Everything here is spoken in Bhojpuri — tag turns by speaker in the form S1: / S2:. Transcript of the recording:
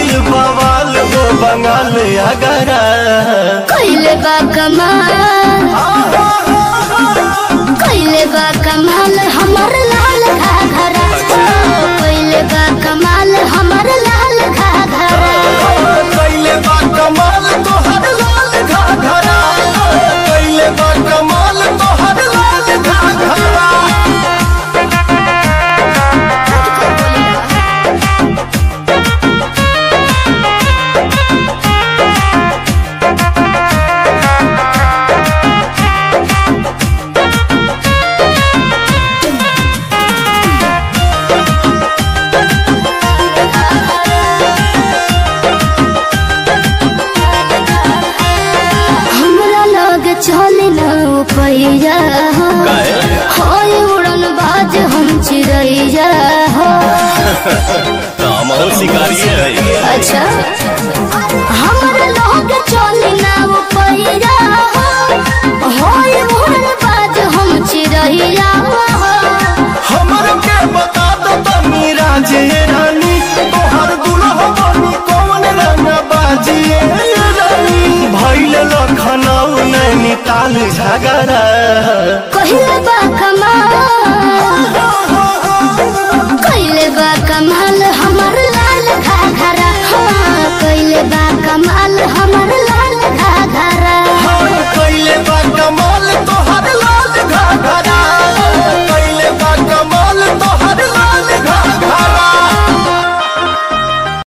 S1: भइल बवाल हो बंगाल अगरा
S2: कइले बा कमाल हमर लाल घाघरा कइले बा कमाल हमर लाल घाघरा
S1: कइले बा कमाल तोहर लाल घाघरा कइले बा कमाल तोहर लाल घाघरा
S2: चले ना पैया होय उड़न बाज हम चिड़ैया हो अच्छा हमरा लोग चले ना पैया होय उड़न बाज हम चिड़ैया हो
S1: हमर के बता दो तनी राजे रानी तोहर दुल्हा बनी कौन रंग बाजिए रानी भइल लखनऊ नैनीताल झगड़ा
S2: कहिले बा कमाल